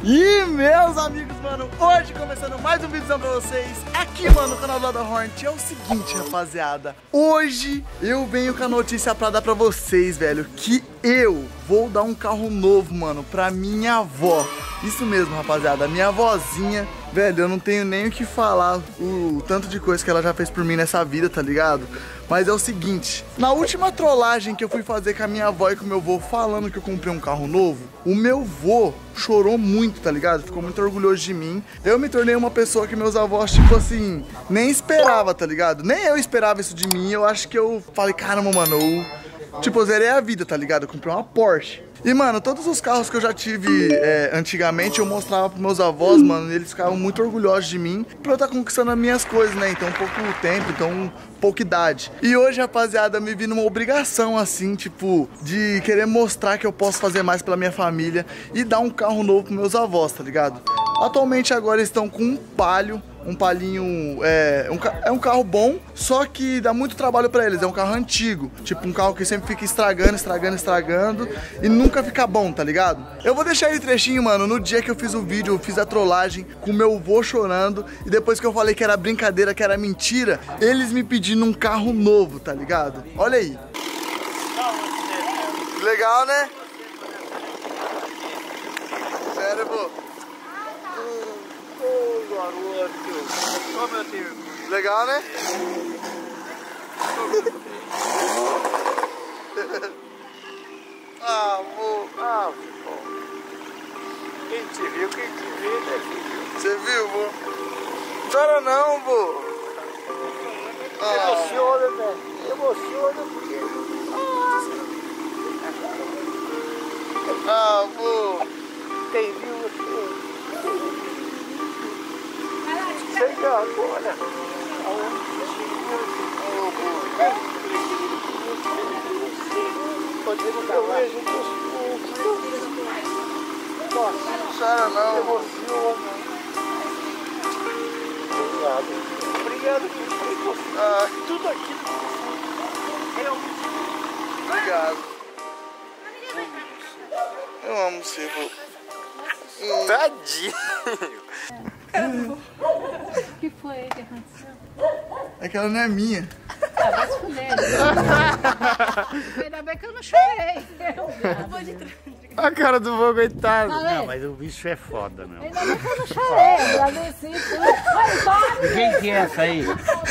E meus amigos, mano, hoje começando mais um vídeo pra vocês aqui, mano, no canal da Hornet. É o seguinte, rapaziada, hoje eu venho com a notícia pra dar pra vocês, velho, que eu vou dar um carro novo, mano, pra minha avó. Isso mesmo, rapaziada, a minha avózinha, velho, eu não tenho nem o que falar o tanto de coisa que ela já fez por mim nessa vida, tá ligado? Mas é o seguinte, na última trollagem que eu fui fazer com a minha avó e com o meu avô falando que eu comprei um carro novo, o meu avô chorou muito, tá ligado? Ficou muito orgulhoso de mim. Eu me tornei uma pessoa que meus avós, tipo assim, nem esperava, tá ligado? Nem eu esperava isso de mim. Eu acho que eu falei, caramba, mano, eu zerei a vida, tá ligado? Eu comprei uma Porsche. E, mano, todos os carros que eu já tive antigamente, eu mostrava pros meus avós, mano, e eles ficavam muito orgulhosos de mim por eu estar conquistando as minhas coisas, né? Então, pouco tempo, então, pouca idade. E hoje, rapaziada, me vi numa obrigação, assim, tipo, de querer mostrar que eu posso fazer mais pela minha família e dar um carro novo pros meus avós, tá ligado? Atualmente, agora, eles estão com um Palio. Um Palinho é um carro bom, só que dá muito trabalho pra eles. É um carro antigo, tipo um carro que sempre fica estragando e nunca fica bom, tá ligado? Eu vou deixar aí trechinho, mano, no dia que eu fiz o vídeo, eu fiz a trollagem com o meu avô chorando. E depois que eu falei que era brincadeira, que era mentira, eles me pedindo um carro novo, tá ligado? Olha aí. Legal, né? Sério, vô? Legal, né? Quem te viu, né, filho? Você viu, vô? Não chora não, vô. Emociona, velho. Emociona porque... Vô. Quem viu você? Chega agora. Eu vejo teus poucos. Nossa, Não chora não, vô. emociona. Obrigado. Obrigado por você. Tudo aquilo que eu... Obrigado. Eu amo você, vô. Tadinho. O que foi que aconteceu? É que ela não é minha. Ah, vai se fuder. Ainda bem que eu não chorei. Eu vou de trás. A cara do vô, coitado. Tá vendo? Não, mas o bicho é foda, não. Ainda bem que eu não chorei. Agradeci tudo. Vai embora. Quem que é essa aí?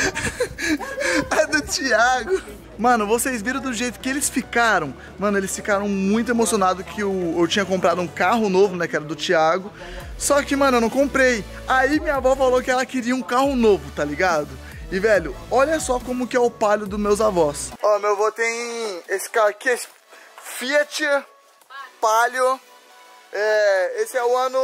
É do Thiago. Mano, vocês viram do jeito que eles ficaram? Mano, eles ficaram muito emocionados que eu tinha comprado um carro novo, né, que era do Thiago. Só que, mano, eu não comprei. Aí minha avó falou que ela queria um carro novo, tá ligado? E, velho, olha só como que é o Palio dos meus avós. Ó, meu avô tem esse carro aqui, esse Fiat Palio. Esse é o ano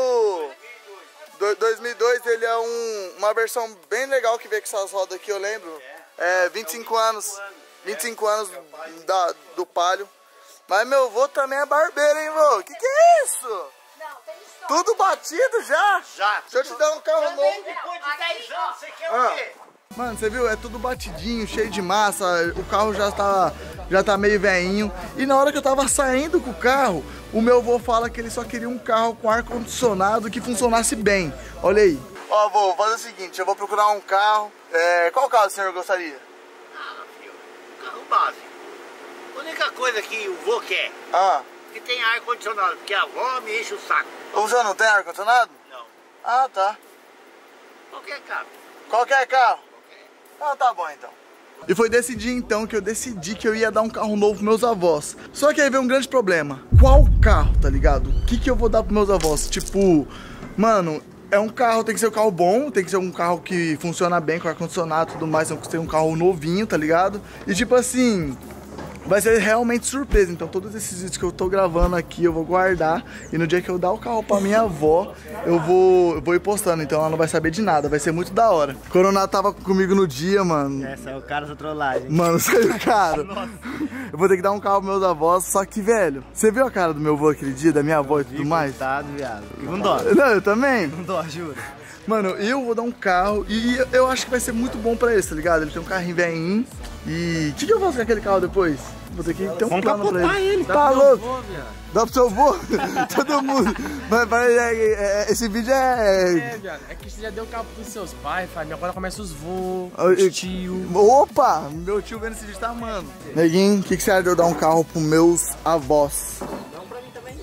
2002, ele é uma versão bem legal que veio com essas rodas aqui, eu lembro. 25 anos. 25 anos do Palio. Mas meu avô também é barbeiro, hein, vô? Que é isso? Não, tem só. Tudo batido já? Já. Se eu te dar um carro novo... Depois de 10 anos, você quer o quê? Mano, você viu? É tudo batidinho, cheio de massa. O carro já tá meio veinho. E na hora que eu tava saindo com o carro, o meu avô fala que ele só queria um carro com ar-condicionado que funcionasse bem. Olha aí. Ó, vô, vou fazer o seguinte, eu vou procurar um carro. Qual carro o senhor gostaria? Carro básico. A única coisa que o vô quer, que tem ar-condicionado, porque a avó me enche o saco. O senhor não tem ar-condicionado? Não. Ah, tá. Qualquer carro. Qualquer carro? Ah, tá bom então. E foi desse dia então que eu decidi que eu ia dar um carro novo pros meus avós. Só que aí veio um grande problema. Qual carro, tá ligado? O que eu vou dar pros meus avós? Tipo, mano, é um carro, tem que ser um carro bom, tem que ser um carro que funciona bem com ar-condicionado e tudo mais, tem que ser um carro novinho, tá ligado? E tipo assim, vai ser realmente surpresa. Então todos esses vídeos que eu tô gravando aqui eu vou guardar. E no dia que eu dar o carro pra minha avó, eu vou ir postando. Então ela não vai saber de nada, vai ser muito da hora. Coronado tava comigo no dia, mano. Essa é o cara da trollagem. Mano, saiu caro. Eu vou ter que dar um carro pros meus avós. Só que, velho, você viu a cara do meu avô aquele dia, da minha avó e tudo mais? Coitado, viado. E com dó. Não, eu também. Com dó, juro. Mano, eu vou dar um carro e eu acho que vai ser muito bom pra ele, tá ligado? Ele tem um carrinho velhinho. E o que eu faço com aquele carro depois? Vou ter que ter um Vamos plano pra capotar ele. Tá louco? Dá pro seu vô? Todo mundo. Esse vídeo É, viado. É que você já deu cabo pros seus pais, família. Agora começa os vô, os tio. Opa! Meu tio vendo esse vídeo tá amando. Neguinho, o que você acha de eu dar um carro pros meus avós? Não pra mim também.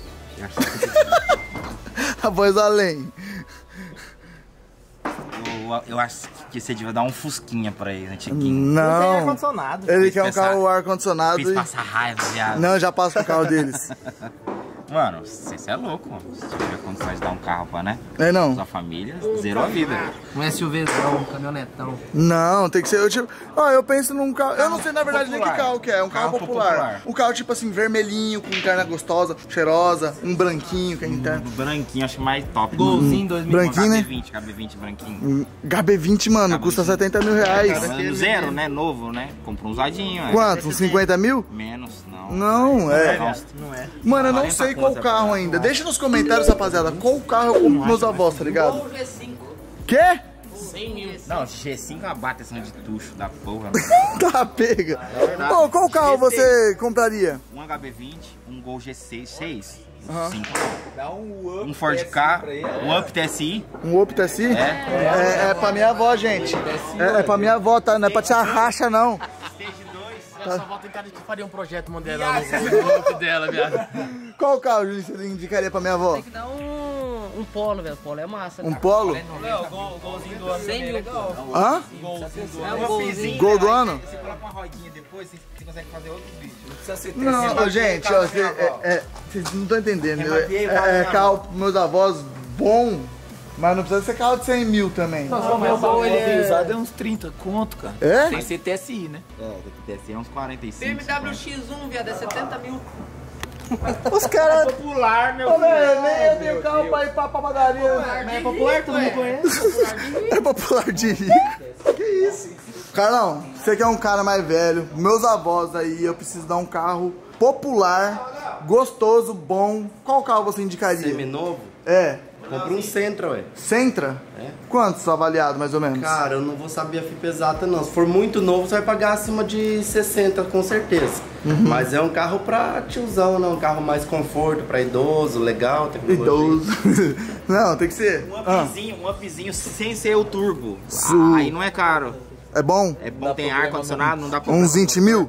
A voz além. Eu acho que você devia dar um fusquinha pra ele, antiguinho. Não tem Não. ar-condicionado. Ele quer um carro ar-condicionado. Fiz passar raiva, viado. Não, já passa com o carro deles. Mano, você é louco, mano. Se tiver condições de dar um carro pra, né? É não? Sua família, zerou a vida. Um SUVzão, um caminhonetão. Não, tem que ser. Eu penso num carro. Eu não sei na verdade nem que carro que é. É um carro popular. Um carro tipo assim, vermelhinho, com interna gostosa, cheirosa. Um branquinho que é interno. Branquinho, acho mais top. Golzinho 2000. Branquinho, né? HB20 branquinho. HB20, mano, custa 70 mil reais. Zero, né? Novo, né? Comprou um usadinho. Quanto? Uns 50 mil? Menos, não. Não, é. Não é. Mano, eu não sei qual carro ainda. Deixa nos comentários, rapaziada, qual carro eu compro pros meus avós, tá ligado? Ou G5. Quê? 100 mil. Não, G5 é uma bateção de tucho da porra. Tá, pega. Pô, qual carro você compraria? Um HB20, um Gol G6, 6. Aham. 5. Dá um Um Ford Ka, um Up TSI. Um Up TSI? É pra minha avó, gente. É pra minha avó, tá? Não é pra tirar racha, não. Sua avó tem cara de que faria um projeto Mandelão no grupo dela, viado. Qual carro, Julinho, você indicaria pra minha avó? Tem que dar um polo, velho. Polo é massa. Um Polo? Golzinho do ano 100 mil. Hã? É um golzinho. Gol do ano? Você coloca uma rodinha depois, você consegue fazer outro vídeo. Não, gente, ó, vocês não estão entendendo. É carro pros meus avós bom, mas não precisa ser carro de 100 mil também. O meu gol, ele é... usado é uns 30 conto, cara. É? Tem CTSI, né? É, TSI é uns 45. BMW X1, viado, é 70 mil. Os caras... Popular, meu Ô, velho, nem eu tenho carro pra ir pra padaria. Mas é popular, todo mundo conhece. É popular de rico. Que isso? Carlão, você que é um cara mais velho, meus avós aí, eu preciso dar um carro popular, gostoso, bom. Qual carro você indicaria? Seminovo? É. Compra um Sentra, ué. Sentra? É. Quantos avaliado, mais ou menos? Cara, eu não vou saber a FIP exata, não. Se for muito novo, você vai pagar acima de 60, com certeza. Mas é um carro pra tiozão, né? Um carro mais conforto, pra idoso, legal, tecnologia. Idoso. Não, tem que ser. Um upzinho sem ser o turbo. Aí não é caro. É bom? É bom, tem ar-condicionado, não dá pra... Uns 20 mil?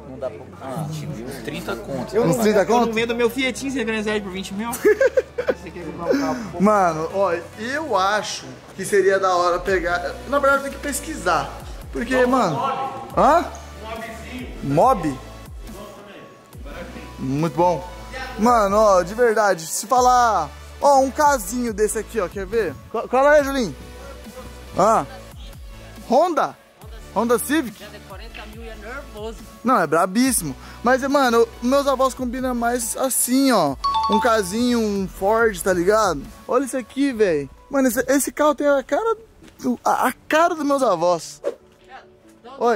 30 conto. Uns 30 Eu não conto? vendo meu Fiatinho, você vende por 20 mil. Mano, ó, eu acho que seria da hora pegar... Na verdade, tem que pesquisar. Porque, mano... Hã? Mob? Muito bom. Mano, ó, de verdade, se falar... Ó, um casinho desse aqui, ó, quer ver? Qual é, Julinho? Honda? Honda Civic? 40 mil e é nervoso. Não, é brabíssimo. Mas, mano, meus avós combinam mais assim, ó. Um casinho, um Ford, tá ligado? Olha isso aqui, velho. Mano, esse carro tem a cara dos meus avós. Oi.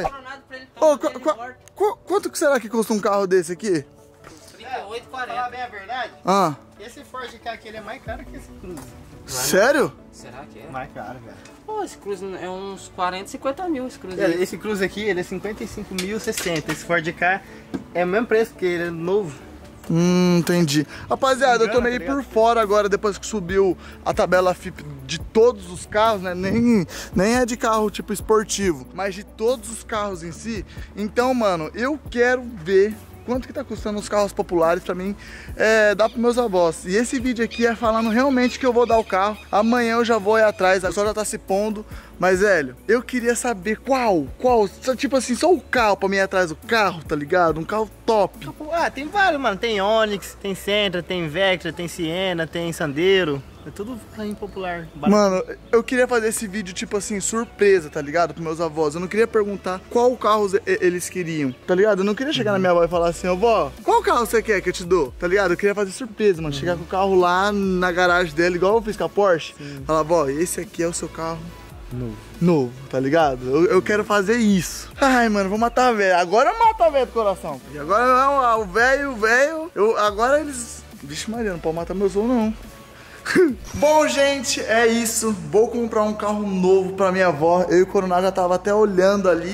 Quanto que será que custa um carro desse aqui? 38, Falar 40. bem a verdade, esse Ford Ka aqui ele é mais caro que esse Cruze. Sério? Será que é? Mais caro, velho. Pô, esse Cruze é uns 40, 50 mil esse Cruze. Esse Cruze aqui, ele é 55.060. Esse Ford Ka é o mesmo preço, porque ele é novo. Entendi. Rapaziada, eu tô meio por fora agora, depois que subiu a tabela FIP de todos os carros, né? Nem é de carro tipo esportivo, mas de todos os carros em si. Então, mano, eu quero ver quanto que tá custando os carros populares pra mim dar pros meus avós. E esse vídeo aqui é falando realmente que eu vou dar o carro. Amanhã eu já vou ir atrás, a sol já tá se pondo. Mas, velho, eu queria saber qual, tipo assim, só o carro pra mim ir atrás do carro, tá ligado? Um carro top. Tem vários, mano. Tem Onix, tem Sentra, tem Vectra, tem Siena, tem Sandero. É tudo impopular. Mano, eu queria fazer esse vídeo, tipo assim, surpresa, tá ligado? Pros meus avós. Eu não queria perguntar qual carro eles queriam, tá ligado? Eu não queria chegar na minha avó e falar assim, ó, vó, qual carro você quer que eu te dou? Tá ligado? Eu queria fazer surpresa, mano. Chegar com o carro lá na garagem dela, igual eu fiz com a Porsche. Falar, vó, esse aqui é o seu carro. Novo, tá ligado? Eu quero fazer isso. Ai, mano, vou matar a velha. Agora eu mato a velha do coração. Porque agora não, o velho. Agora eles... Vixe Maria, não pode matar meu avô, não. Bom, gente, é isso. Vou comprar um carro novo pra minha avó. Eu e o Coronel já tava até olhando ali.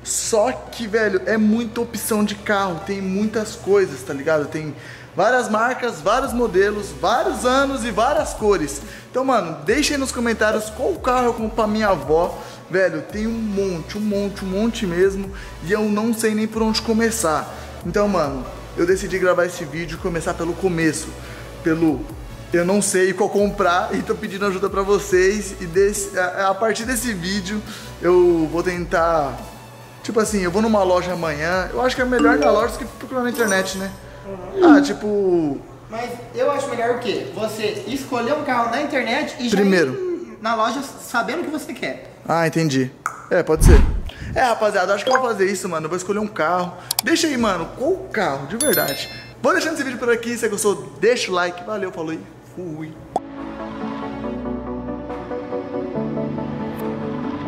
Só que, velho, é muita opção de carro, tem muitas coisas, tá ligado? Tem várias marcas, vários modelos, vários anos e várias cores. Então, mano, deixa aí nos comentários qual carro eu compro pra minha avó. Velho, tem um monte mesmo, e eu não sei nem por onde começar. Então, mano, eu decidi gravar esse vídeo e começar pelo começo. Eu não sei qual comprar e tô pedindo ajuda pra vocês. E a partir desse vídeo eu vou tentar... Tipo assim, eu vou numa loja amanhã. Eu acho que é melhor ir na loja do que procurar na internet, né? Ah, tipo... Mas eu acho melhor o quê? Você escolher um carro na internet e primeiro já ir na loja sabendo o que você quer. Ah, entendi. É, pode ser. É, rapaziada, acho que eu vou fazer isso, mano. Eu vou escolher um carro. Deixa aí, mano, qual carro, de verdade. Vou deixando esse vídeo por aqui. Se você gostou, deixa o like. Valeu, falou e fui.